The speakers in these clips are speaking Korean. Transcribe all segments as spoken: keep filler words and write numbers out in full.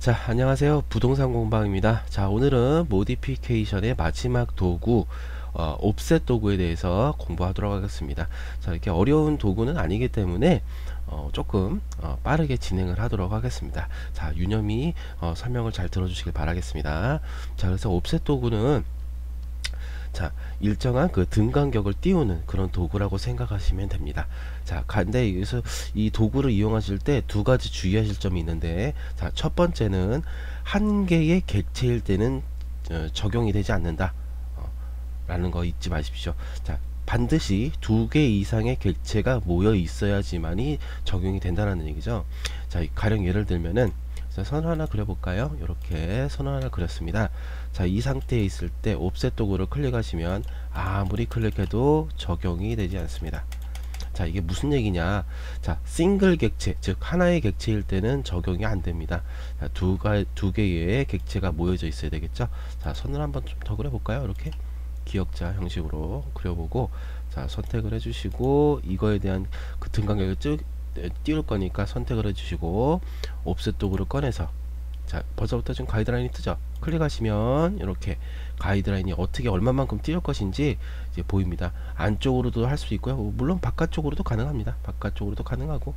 자, 안녕하세요. 부동산 공방입니다. 자, 오늘은 모디피케이션의 마지막 도구, 어, 옵셋 도구에 대해서 공부하도록 하겠습니다. 자, 이렇게 어려운 도구는 아니기 때문에 어, 조금 어, 빠르게 진행을 하도록 하겠습니다. 자, 유념히 어, 설명을 잘 들어주시길 바라겠습니다. 자, 그래서 옵셋 도구는 자, 일정한 그 등 간격을 띄우는 그런 도구라고 생각하시면 됩니다. 자, 근데 여기서 이 도구를 이용하실 때 두 가지 주의하실 점이 있는데, 자, 첫 번째는 한 개의 객체일 때는 어, 적용이 되지 않는다 어, 라는 거 잊지 마십시오. 자, 반드시 두 개 이상의 객체가 모여 있어야지만이 적용이 된다는 얘기죠. 자, 가령 예를 들면은 자, 선 하나 그려볼까요? 이렇게 선 하나 그렸습니다. 자, 이 상태에 있을 때 옵셋 도구를 클릭하시면 아무리 클릭해도 적용이 되지 않습니다. 자, 이게 무슨 얘기냐? 자, 싱글 객체, 즉 하나의 객체일 때는 적용이 안 됩니다. 자, 두, 가, 두 개의 객체가 모여져 있어야 되겠죠? 자, 선을 한번 좀 더 그려볼까요? 이렇게 기역자 형식으로 그려보고, 자, 선택을 해주시고, 이거에 대한 그 등 간격을 쭉 띄울 거니까 선택을 해주시고, 옵셋 도구를 꺼내서, 자, 벌써부터 지금 가이드라인이 뜨죠? 클릭하시면 이렇게 가이드라인이 어떻게 얼마만큼 띄울 것인지 이제 보입니다. 안쪽으로도 할 수 있고요. 물론 바깥쪽으로도 가능합니다. 바깥쪽으로도 가능하고,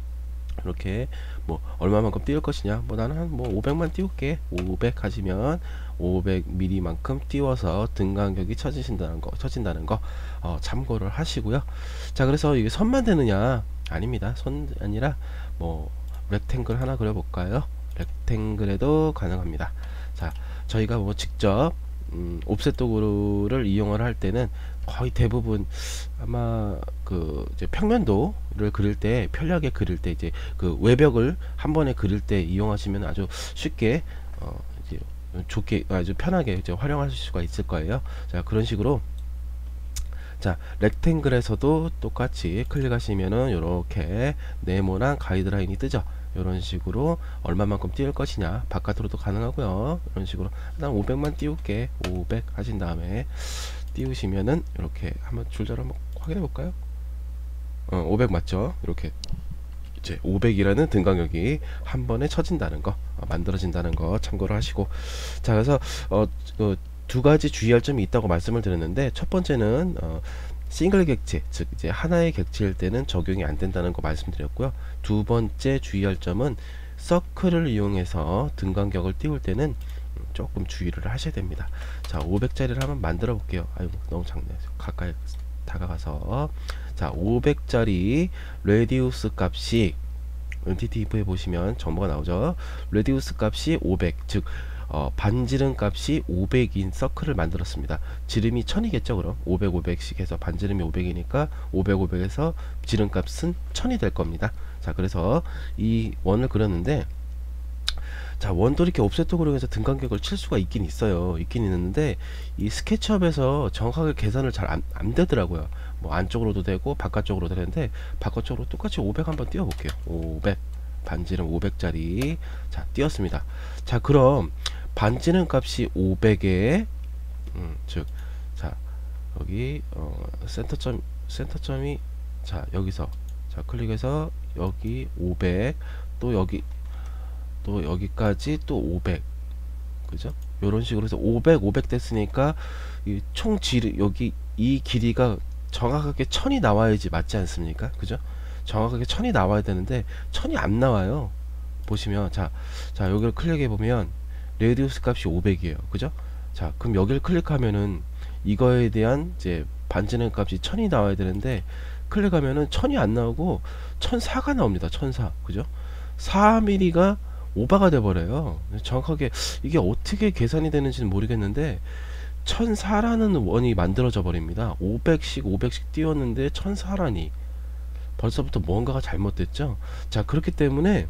이렇게 뭐 얼마만큼 띄울 것이냐, 뭐 나는 한 뭐 오백만 띄울게, 오백 하시면 오백 밀리미터만큼 띄워서 등 간격이 쳐지신다는 거, 쳐진다는 거 어, 참고를 하시고요. 자, 그래서 이게 선만 되느냐? 아닙니다. 선 아니라 뭐 렉탱글 하나 그려볼까요? 렉탱글에도 가능합니다. 자, 저희가 뭐 직접 음, 옵셋 도구를 이용을 할 때는 거의 대부분 아마 그 이제 평면도를 그릴 때, 편하게 그릴 때, 이제 그 외벽을 한 번에 그릴 때 이용하시면 아주 쉽게 어 이제 좋게 아주 편하게 이제 활용하실 수가 있을 거예요. 자, 그런 식으로 자, 렉탱글에서도 똑같이 클릭하시면은 요렇게 네모난 가이드라인이 뜨죠. 이런 식으로 얼마만큼 띄울 것이냐, 바깥으로도 가능하고요. 이런 식으로 일단 오백만 띄울게, 오백 하신 다음에 띄우시면은 이렇게 한번 줄자로 한번 확인해 볼까요? 어, 오백 맞죠? 이렇게 이제 오백이라는 등 간격이 한 번에 쳐진다는 거, 어, 만들어진다는 거 참고를 하시고, 자, 그래서 어, 그 두 가지 주의할 점이 있다고 말씀을 드렸는데, 첫 번째는 어, 싱글 객체, 즉 이제 하나의 객체일 때는 적용이 안 된다는 거 말씀드렸고요. 두 번째 주의할 점은 서클을 이용해서 등 간격을 띄울 때는 조금 주의를 하셔야 됩니다. 자, 오백짜리를 한번 만들어 볼게요. 아이고, 너무 작네요. 가까이 다가가서, 자, 오백짜리 레디우스 값이 엔티티 if에 보시면 정보가 나오죠. 레디우스 값이 오백, 즉 어, 반지름 값이 오백인 서클을 만들었습니다. 지름이 천이겠죠. 그럼 오백, 오백씩 해서 반지름이 오백이니까 오백, 오백에서 지름 값은 천이 될 겁니다. 자, 그래서 이 원을 그렸는데, 자, 원도 이렇게 옵셋 도구로 해서 등 간격을 칠 수가 있긴 있어요. 있긴 있는데 이 스케치업에서 정확하게 계산을 잘 안 안 되더라고요. 뭐 안쪽으로도 되고 바깥쪽으로도 되는데, 바깥쪽으로 똑같이 오백 한번 띄워 볼게요. 오백, 반지름 오백짜리 자, 띄웠습니다. 자, 그럼 반지름 값이 오백에 음, 즉, 자, 여기 어, 센터점 센터점이, 자, 여기서 자, 클릭해서 여기 오백, 또 여기 또 여기까지 또 오백, 그죠? 요런 식으로 해서 오백, 오백 됐으니까 이 총 질, 여기 이 길이가 정확하게 천이 나와야지 맞지 않습니까? 그죠? 정확하게 천이 나와야 되는데 천이 안 나와요. 보시면, 자, 자, 여기를 클릭해 보면 레디우스 값이 오백이에요. 그죠? 자, 그럼 여기를 클릭하면은 이거에 대한 이제 반지름 값이 천이 나와야 되는데, 클릭하면은 천이 안 나오고 천사가 나옵니다. 천사. 그죠? 사 밀리미터가 오버가 돼 버려요. 정확하게 이게 어떻게 계산이 되는지는 모르겠는데 천사라는 원이 만들어져 버립니다. 오백씩 오백씩 띄웠는데 천사라니, 벌써부터 뭔가가 잘못됐죠. 자, 그렇기 때문에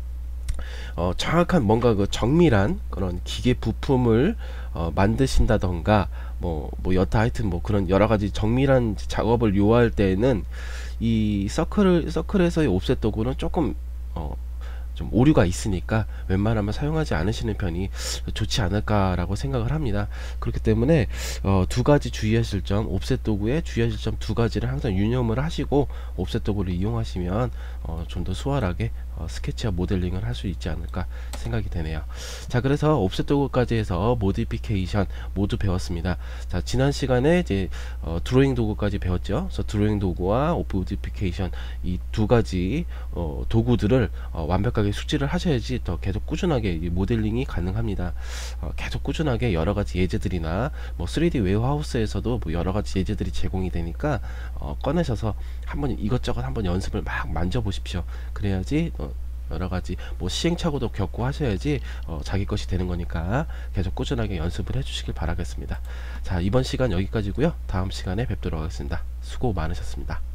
어, 정확한 뭔가 그 정밀한 그런 기계 부품을 어, 만드신다던가 뭐, 뭐 여타 하여튼 뭐 그런 여러가지 정밀한 작업을 요할 때는 이 서클을 서클에서의 옵셋 도구는 조금 어, 좀 오류가 있으니까 웬만하면 사용하지 않으시는 편이 좋지 않을까라고 생각을 합니다. 그렇기 때문에 어, 두 가지 주의하실 점, 옵셋 도구에 주의하실 점 두 가지를 항상 유념을 하시고 옵셋 도구를 이용하시면 어, 좀 더 수월하게 어, 스케치와 모델링을 할 수 있지 않을까 생각이 되네요. 자, 그래서 옵셋 도구까지 해서 모디피케이션 모두 배웠습니다. 자, 지난 시간에 이제 어, 드로잉 도구까지 배웠죠. 그래서 드로잉 도구와 모디피케이션 이 두 가지 어, 도구들을 어, 완벽하게 숙지를 하셔야지 더 계속 꾸준하게 이 모델링이 가능합니다. 어, 계속 꾸준하게 여러 가지 예제들이나 뭐 쓰리디 웨어하우스에서도 뭐 여러 가지 예제들이 제공이 되니까 어, 꺼내셔서 한번 이것저것 한번 연습을 막 만져 보십시오. 그래야지 어, 여러 가지 뭐 시행착오도 겪고 하셔야지 어, 자기 것이 되는 거니까 계속 꾸준하게 연습을 해 주시길 바라겠습니다. 자, 이번 시간 여기까지고요. 다음 시간에 뵙도록 하겠습니다. 수고 많으셨습니다.